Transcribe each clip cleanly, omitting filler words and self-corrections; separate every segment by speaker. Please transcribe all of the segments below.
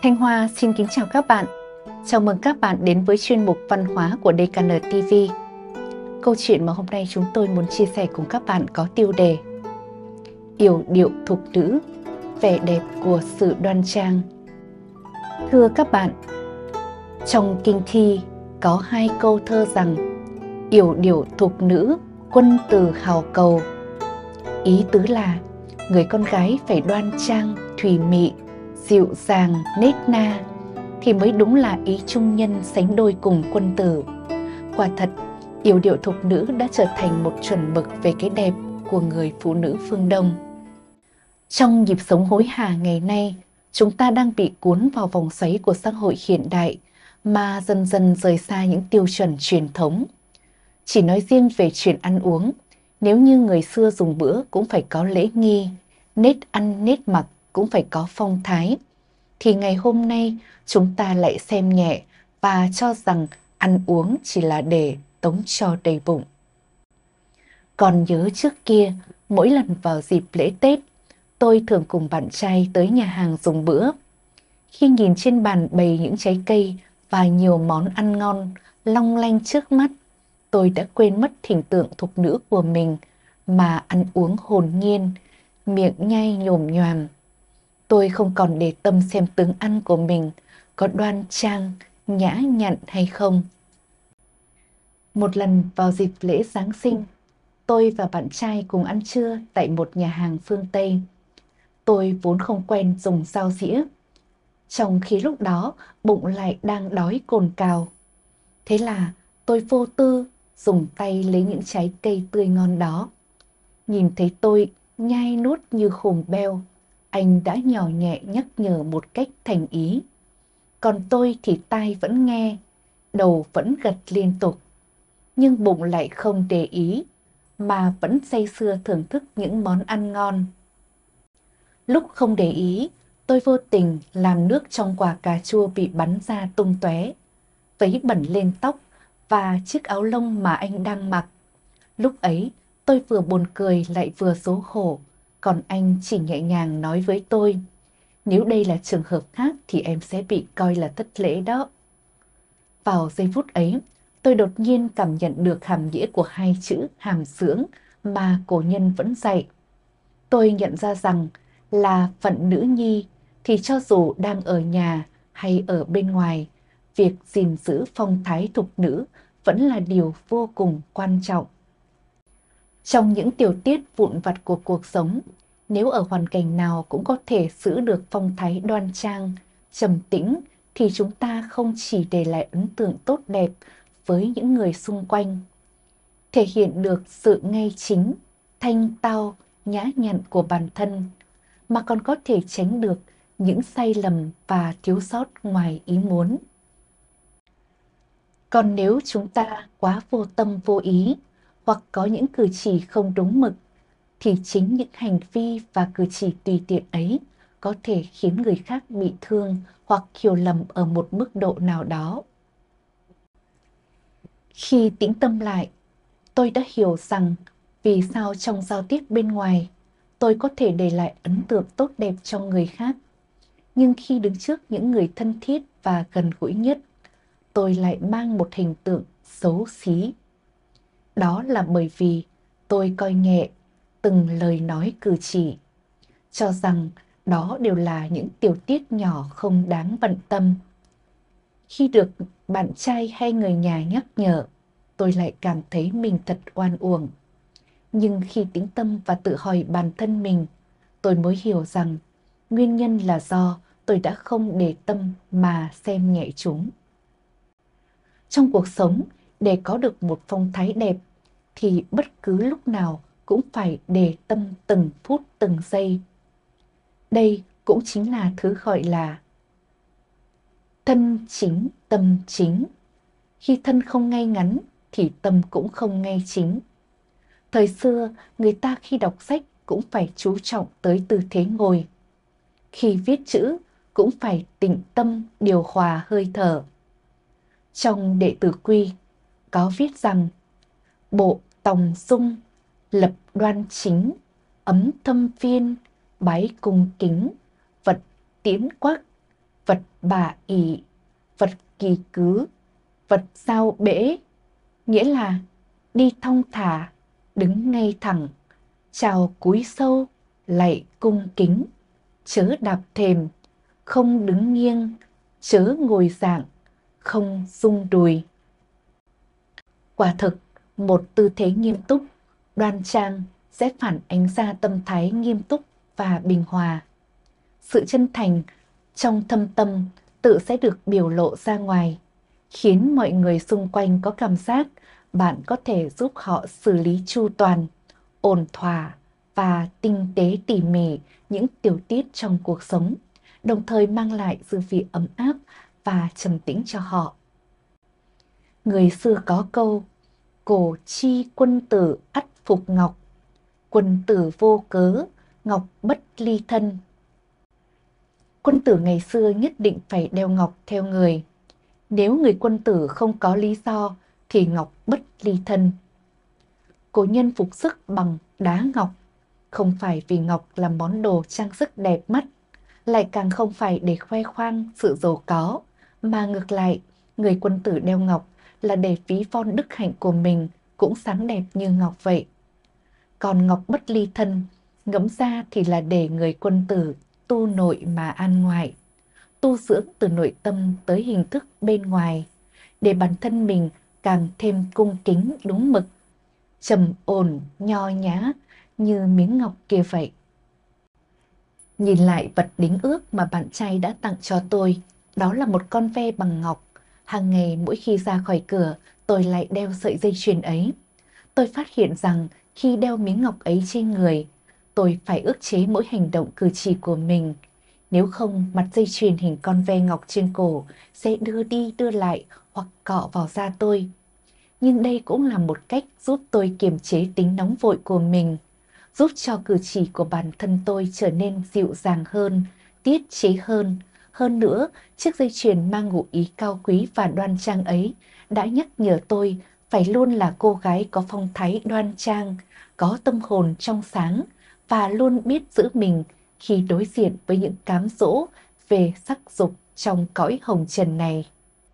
Speaker 1: Thanh Hoa xin kính chào các bạn. Chào mừng các bạn đến với chuyên mục văn hóa của DKN TV. Câu chuyện mà hôm nay chúng tôi muốn chia sẻ cùng các bạn có tiêu đề Yểu điệu thục nữ, vẻ đẹp của sự đoan trang. Thưa các bạn, trong kinh thi có hai câu thơ rằng yểu điệu thục nữ, quân tử hào cầu. Ý tứ là người con gái phải đoan trang, thùy mị, dịu dàng, nết na thì mới đúng là ý trung nhân sánh đôi cùng quân tử. Quả thật, yểu điệu thục nữ đã trở thành một chuẩn mực về cái đẹp của người phụ nữ phương Đông. Trong nhịp sống hối hả ngày nay, chúng ta đang bị cuốn vào vòng xoáy của xã hội hiện đại mà dần dần rời xa những tiêu chuẩn truyền thống. Chỉ nói riêng về chuyện ăn uống, nếu như người xưa dùng bữa cũng phải có lễ nghi, nết ăn nết mặc cũng phải có phong thái, thì ngày hôm nay chúng ta lại xem nhẹ và cho rằng ăn uống chỉ là để tống cho đầy bụng. Còn nhớ trước kia, mỗi lần vào dịp lễ Tết, tôi thường cùng bạn trai tới nhà hàng dùng bữa. Khi nhìn trên bàn bày những trái cây và nhiều món ăn ngon long lanh trước mắt, tôi đã quên mất hình tượng thục nữ của mình mà ăn uống hồn nhiên, miệng nhai nhồm nhoàm. Tôi không còn để tâm xem tướng ăn của mình có đoan trang, nhã nhặn hay không. Một lần vào dịp lễ Giáng sinh, tôi và bạn trai cùng ăn trưa tại một nhà hàng phương Tây. Tôi vốn không quen dùng dao dĩa, trong khi lúc đó bụng lại đang đói cồn cào. Thế là tôi vô tư dùng tay lấy những trái cây tươi ngon đó. Nhìn thấy tôi nhai nuốt như khùng beo, anh đã nhỏ nhẹ nhắc nhở một cách thành ý. Còn tôi thì tai vẫn nghe, đầu vẫn gật liên tục, nhưng bụng lại không để ý, mà vẫn say sưa thưởng thức những món ăn ngon. Lúc không để ý, tôi vô tình làm nước trong quả cà chua bị bắn ra tung tóe, vấy bẩn lên tóc và chiếc áo lông mà anh đang mặc. Lúc ấy, tôi vừa buồn cười lại vừa xấu hổ, còn anh chỉ nhẹ nhàng nói với tôi, nếu đây là trường hợp khác thì em sẽ bị coi là thất lễ đó. Vào giây phút ấy, tôi đột nhiên cảm nhận được hàm nghĩa của hai chữ hàm dưỡng mà cổ nhân vẫn dạy. Tôi nhận ra rằng là phận nữ nhi thì cho dù đang ở nhà hay ở bên ngoài, việc gìn giữ phong thái thục nữ vẫn là điều vô cùng quan trọng. Trong những tiểu tiết vụn vặt của cuộc sống, nếu ở hoàn cảnh nào cũng có thể giữ được phong thái đoan trang, trầm tĩnh, thì chúng ta không chỉ để lại ấn tượng tốt đẹp với những người xung quanh, thể hiện được sự ngay chính, thanh tao, nhã nhặn của bản thân, mà còn có thể tránh được những sai lầm và thiếu sót ngoài ý muốn. Còn nếu chúng ta quá vô tâm vô ý, hoặc có những cử chỉ không đúng mực, thì chính những hành vi và cử chỉ tùy tiện ấy có thể khiến người khác bị thương hoặc hiểu lầm ở một mức độ nào đó. Khi tĩnh tâm lại, tôi đã hiểu rằng vì sao trong giao tiếp bên ngoài, tôi có thể để lại ấn tượng tốt đẹp cho người khác. Nhưng khi đứng trước những người thân thiết và gần gũi nhất, tôi lại mang một hình tượng xấu xí. Đó là bởi vì tôi coi nhẹ từng lời nói cử chỉ, cho rằng đó đều là những tiểu tiết nhỏ không đáng bận tâm. Khi được bạn trai hay người nhà nhắc nhở, tôi lại cảm thấy mình thật oan uổng. Nhưng khi tĩnh tâm và tự hỏi bản thân mình, tôi mới hiểu rằng nguyên nhân là do tôi đã không để tâm mà xem nhẹ chúng. Trong cuộc sống, để có được một phong thái đẹp, thì bất cứ lúc nào cũng phải để tâm từng phút từng giây. Đây cũng chính là thứ gọi là thân chính tâm chính. Khi thân không ngay ngắn thì tâm cũng không ngay chính. Thời xưa, người ta khi đọc sách cũng phải chú trọng tới tư thế ngồi. Khi viết chữ cũng phải tĩnh tâm điều hòa hơi thở. Trong Đệ Tử Quy có viết rằng bộ tòng dung, lập đoan chính, ấm thâm viên, bái cung kính, vật tiễn quắc, vật bả ỷ, vật kỳ cứ, vật giao bễ, nghĩa là đi thong thả, đứng ngay thẳng, chào cúi sâu, lạy cung kính, chớ đạp thềm, không đứng nghiêng, chớ ngồi dạng, không rung đùi. Quả thực, một tư thế nghiêm túc, đoan trang sẽ phản ánh ra tâm thái nghiêm túc và bình hòa. Sự chân thành trong thâm tâm tự sẽ được biểu lộ ra ngoài, khiến mọi người xung quanh có cảm giác bạn có thể giúp họ xử lý chu toàn, ổn thỏa và tinh tế tỉ mỉ những tiểu tiết trong cuộc sống, đồng thời mang lại dư vị ấm áp và trầm tĩnh cho họ. Người xưa có câu, cổ chi quân tử ắt phục ngọc, quân tử vô cớ, ngọc bất ly thân. Quân tử ngày xưa nhất định phải đeo ngọc theo người. Nếu người quân tử không có lý do thì ngọc bất ly thân. Cổ nhân phục sức bằng đá ngọc, không phải vì ngọc là món đồ trang sức đẹp mắt, lại càng không phải để khoe khoang sự giàu có, mà ngược lại, người quân tử đeo ngọc là để ví von đức hạnh của mình cũng sáng đẹp như ngọc vậy. Còn ngọc bất ly thân, ngẫm ra thì là để người quân tử tu nội mà an ngoại, tu dưỡng từ nội tâm tới hình thức bên ngoài, để bản thân mình càng thêm cung kính đúng mực, trầm ổn, nho nhã như miếng ngọc kia vậy. Nhìn lại vật đính ước mà bạn trai đã tặng cho tôi, đó là một con ve bằng ngọc. Hàng ngày mỗi khi ra khỏi cửa, tôi lại đeo sợi dây chuyền ấy. Tôi phát hiện rằng khi đeo miếng ngọc ấy trên người, tôi phải ức chế mỗi hành động cử chỉ của mình. Nếu không, mặt dây chuyền hình con ve ngọc trên cổ sẽ đưa đi đưa lại hoặc cọ vào da tôi. Nhưng đây cũng là một cách giúp tôi kiềm chế tính nóng vội của mình, giúp cho cử chỉ của bản thân tôi trở nên dịu dàng hơn, tiết chế hơn. Hơn nữa, chiếc dây chuyền mang ngụ ý cao quý và đoan trang ấy đã nhắc nhở tôi phải luôn là cô gái có phong thái đoan trang, có tâm hồn trong sáng và luôn biết giữ mình khi đối diện với những cám dỗ về sắc dục trong cõi hồng trần này.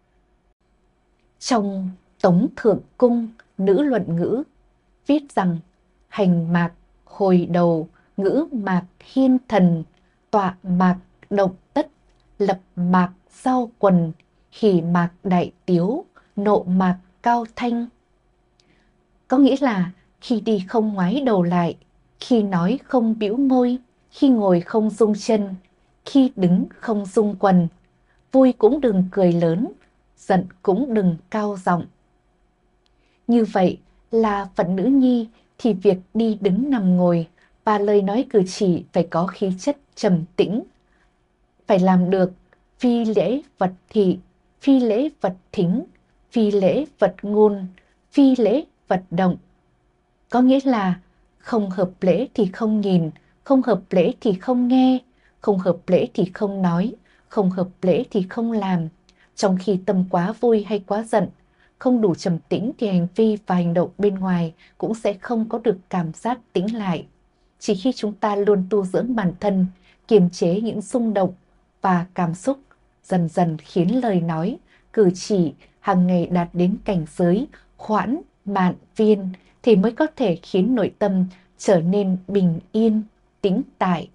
Speaker 1: Trong Tống Thượng Cung Nữ Luận Ngữ viết rằng hành mạc hồi đầu, ngữ mạc hiên thần, tọa mạc động tất, lập mạc sau quần, hỉ mạc đại tiếu, nộ mạc cao thanh. Có nghĩa là khi đi không ngoái đầu lại, khi nói không bĩu môi, khi ngồi không rung chân, khi đứng không rung quần, vui cũng đừng cười lớn, giận cũng đừng cao giọng. Như vậy là phận nữ nhi thì việc đi đứng nằm ngồi và lời nói cử chỉ phải có khí chất trầm tĩnh. Phải làm được phi lễ vật thị, phi lễ vật thính, phi lễ vật ngôn, phi lễ vật động. Có nghĩa là không hợp lễ thì không nhìn, không hợp lễ thì không nghe, không hợp lễ thì không nói, không hợp lễ thì không làm. Trong khi tâm quá vui hay quá giận, không đủ trầm tĩnh thì hành vi và hành động bên ngoài cũng sẽ không có được cảm giác tĩnh lại. Chỉ khi chúng ta luôn tu dưỡng bản thân, kiềm chế những xung động và cảm xúc, dần dần khiến lời nói, cử chỉ hàng ngày đạt đến cảnh giới khoãn, mạn, viên, thì mới có thể khiến nội tâm trở nên bình yên, tĩnh tại.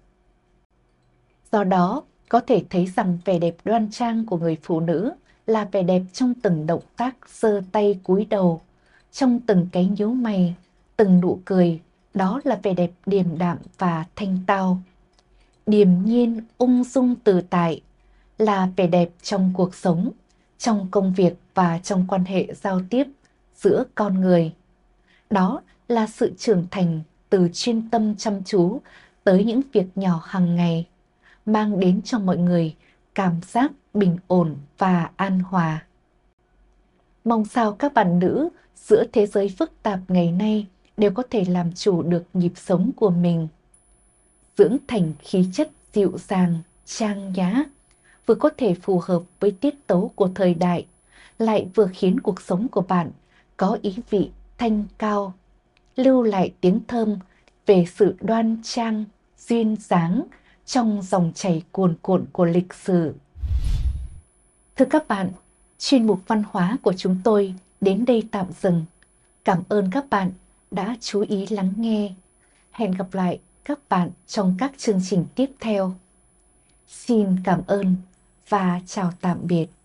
Speaker 1: Do đó, có thể thấy rằng vẻ đẹp đoan trang của người phụ nữ là vẻ đẹp trong từng động tác giơ tay cúi đầu, trong từng cái nhíu mày, từng nụ cười, đó là vẻ đẹp điềm đạm và thanh tao. Điềm nhiên, ung dung tự tại là vẻ đẹp trong cuộc sống, trong công việc và trong quan hệ giao tiếp giữa con người. Đó là sự trưởng thành từ chuyên tâm chăm chú tới những việc nhỏ hàng ngày, mang đến cho mọi người cảm giác bình ổn và an hòa. Mong sao các bạn nữ giữa thế giới phức tạp ngày nay đều có thể làm chủ được nhịp sống của mình, dưỡng thành khí chất dịu dàng, trang nhã, vừa có thể phù hợp với tiết tấu của thời đại, lại vừa khiến cuộc sống của bạn có ý vị thanh cao, lưu lại tiếng thơm về sự đoan trang, duyên dáng trong dòng chảy cuồn cuộn của lịch sử. Thưa các bạn, chuyên mục văn hóa của chúng tôi đến đây tạm dừng. Cảm ơn các bạn đã chú ý lắng nghe. Hẹn gặp lại các bạn trong các chương trình tiếp theo. Xin cảm ơn và chào tạm biệt.